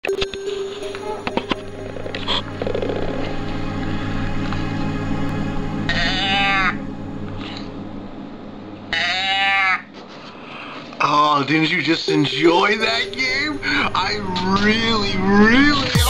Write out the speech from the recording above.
Oh, didn't you just enjoy that game? I really